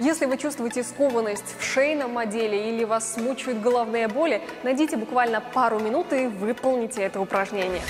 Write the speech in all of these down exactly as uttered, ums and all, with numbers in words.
Если вы чувствуете скованность в шейном отделе или вас мучают головные боли, найдите буквально пару минут и выполните это упражнение.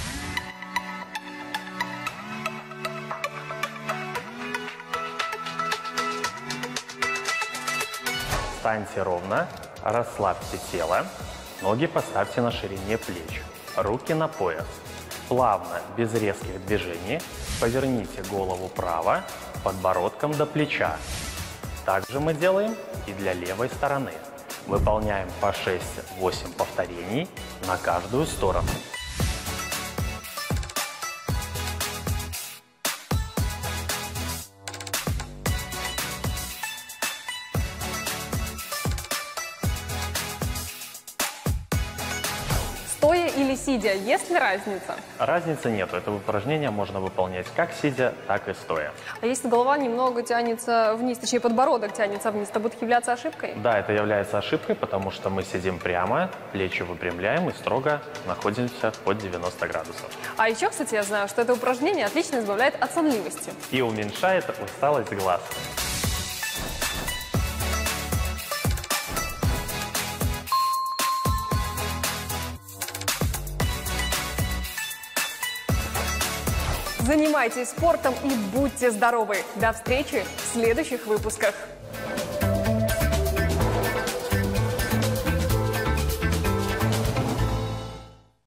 Встаньте ровно, расслабьте тело, ноги поставьте на ширине плеч, руки на пояс. Плавно, без резких движений, поверните голову вправо, подбородком до плеча. Также мы делаем и для левой стороны. Выполняем по шесть-восемь повторений на каждую сторону. Стоя или сидя, есть ли разница? Разницы нет. Это упражнение можно выполнять как сидя, так и стоя. А если голова немного тянется вниз, точнее подбородок тянется вниз, то будет являться ошибкой? Да, это является ошибкой, потому что мы сидим прямо, плечи выпрямляем и строго находимся под девяносто градусов. А еще, кстати, я знаю, что это упражнение отлично избавляет от сонливости. И уменьшает усталость глаз. Занимайтесь спортом и будьте здоровы! До встречи в следующих выпусках!